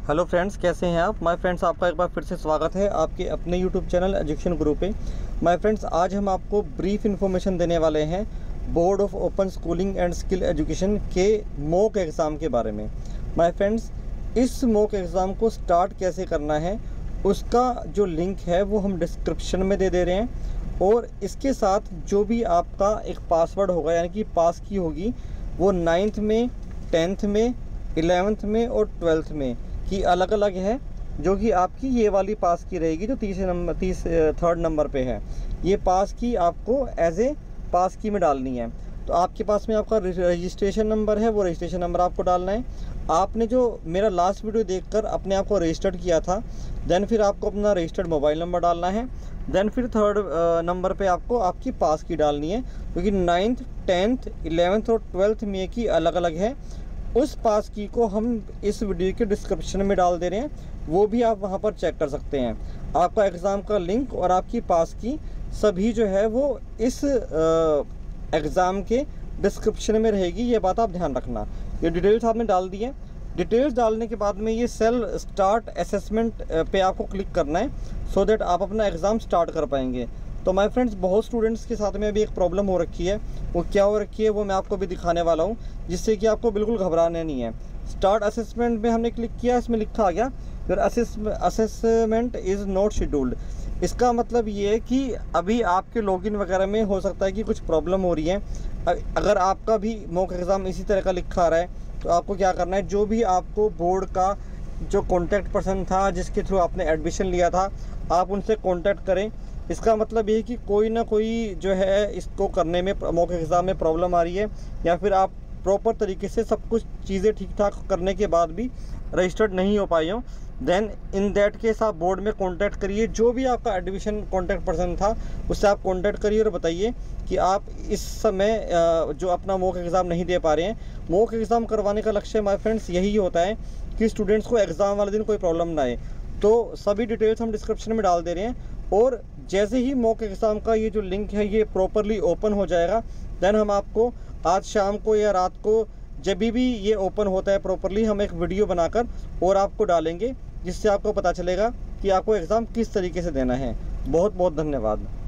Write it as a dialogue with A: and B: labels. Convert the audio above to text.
A: Hello friends, कैसे हैं आप। माय फ्रेंड्स, आपका एक बार फिर से स्वागत है आपके अपने यूट्यूब चैनल एजुकेशन गुरु पे। माय फ्रेंड्स, आज हम आपको ब्रीफ इन्फॉर्मेशन देने वाले हैं board of open schooling and skill education के मॉक एग्ज़ाम के बारे में। माय फ्रेंड्स, इस मॉक एग्ज़ाम को स्टार्ट कैसे करना है उसका जो लिंक है वो हम डिस्क्रिप्शन में दे रहे हैं, और इसके साथ जो भी आपका एक पासवर्ड होगा यानी कि पास की होगी वो 9th में, 10th में, 11th में और 12th में की अलग अलग है, जो कि आपकी ये वाली पास की रहेगी जो थर्ड नंबर पे है। ये पास की आपको एज ए पास की में डालनी है। तो आपके पास में आपका रजिस्ट्रेशन नंबर है, वो रजिस्ट्रेशन नंबर आपको डालना है। आपने जो मेरा लास्ट वीडियो देखकर अपने आप को रजिस्टर्ड किया था, देन फिर आपको अपना रजिस्टर्ड मोबाइल नंबर डालना है। देन फिर थर्ड नंबर पे आपको आपकी पास की डालनी है, क्योंकि 9th, 10th, 11th और 12th में की अलग अलग है। उस पास की को हम इस वीडियो के डिस्क्रिप्शन में डाल दे रहे हैं, वो भी आप वहां पर चेक कर सकते हैं। आपका एग्ज़ाम का लिंक और आपकी पास की सभी जो है वो इस एग्ज़ाम के डिस्क्रिप्शन में रहेगी, ये बात आप ध्यान रखना। ये डिटेल्स आपने डाल दी है। डिटेल्स डालने के बाद में ये सेल स्टार्ट असेसमेंट पे आपको क्लिक करना है, सो दैट आप अपना एग्ज़ाम स्टार्ट कर पाएंगे। तो माय फ्रेंड्स, बहुत स्टूडेंट्स के साथ में अभी एक प्रॉब्लम हो रखी है। वो क्या हो रखी है वो मैं आपको भी दिखाने वाला हूँ, जिससे कि आपको बिल्कुल घबराना नहीं है। स्टार्ट असेसमेंट में हमने क्लिक किया, इसमें लिखा आ गया your assessment is not scheduled. इसका मतलब ये है कि अभी आपके लॉगिन वगैरह में हो सकता है कि कुछ प्रॉब्लम हो रही है। अगर आपका भी मॉक एग्ज़ाम इसी तरह का लिखा आ रहा है तो आपको क्या करना है, जो भी आपको बोर्ड का जो कॉन्टैक्ट पर्सन था जिसके थ्रू आपने एडमिशन लिया था, आप उनसे कॉन्टैक्ट करें। इसका मतलब ये है कि कोई ना कोई जो है इसको करने में, मॉक एग्ज़ाम में प्रॉब्लम आ रही है, या फिर आप प्रॉपर तरीके से सब कुछ चीज़ें ठीक ठाक करने के बाद भी रजिस्टर्ड नहीं हो पाए हों, देन इन दैट केस आप बोर्ड में कांटेक्ट करिए। जो भी आपका एडमिशन कॉन्टैक्ट पर्सन था उससे आप कांटेक्ट करिए और बताइए कि आप इस समय जो अपना मॉक एग्ज़ाम नहीं दे पा रहे हैं। मॉक एग्ज़ाम करवाने का लक्ष्य माय फ्रेंड्स यही होता है कि स्टूडेंट्स को एग्ज़ाम वाले दिन कोई प्रॉब्लम ना आए। तो सभी डिटेल्स हम डिस्क्रिप्शन में डाल दे रहे हैं, और जैसे ही मॉक एग्ज़ाम का ये जो लिंक है ये प्रॉपरली ओपन हो जाएगा, देन हम आपको आज शाम को या रात को जब भी ये ओपन होता है प्रॉपरली, हम एक वीडियो बनाकर और आपको डालेंगे, जिससे आपको पता चलेगा कि आपको एग्ज़ाम किस तरीके से देना है। बहुत बहुत धन्यवाद।